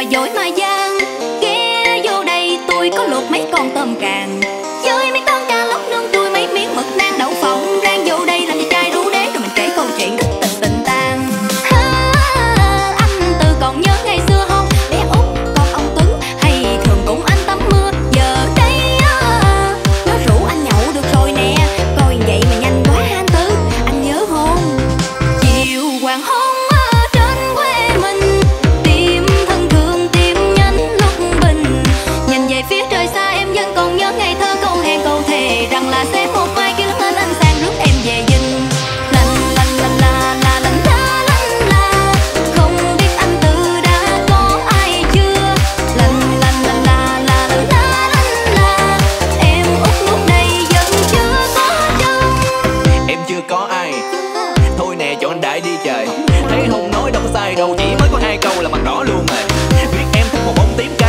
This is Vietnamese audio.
dối mà gian. Ghé vô đây tôi có luộc mấy con tôm càng với mấy con cá lóc nướng tôi mấy miếng mực nang đậu phộng. Rang vô đây làm cho chai rú đế rồi mình kể câu chuyện thất tình tình tang. Anh Tư còn nhớ ngày xưa không? Bé Út con ông Tuấn hay thường cùng anh tắm mưa. Giờ đây nó rủ anh nhậu được rồi nè. Coi vậy mà nhanh quá anh Tư, anh nhớ không? Chiều hoàng hôn ở trên quê mình, tìm thân thương tìm nhánh lúc bình. Nhìn về phía trời xa em vẫn còn nhớ ngày thơ câu hẹn câu thề rằng là sẽ một mai kia lớn lên anh sang rước em về dinh. Lành lành lành la la lành la lành la, không biết anh Tư đã có ai chưa. Lành lành lành la la lành la lành la, em Út lúc đây vẫn chưa có chồng. Em chưa có ai, thôi nè cho anh đại đi trời. Thấy không nói đâu có sai đâu, chỉ mới có hai câu là mặt đỏ luôn rồi. Biết em thích một bông tím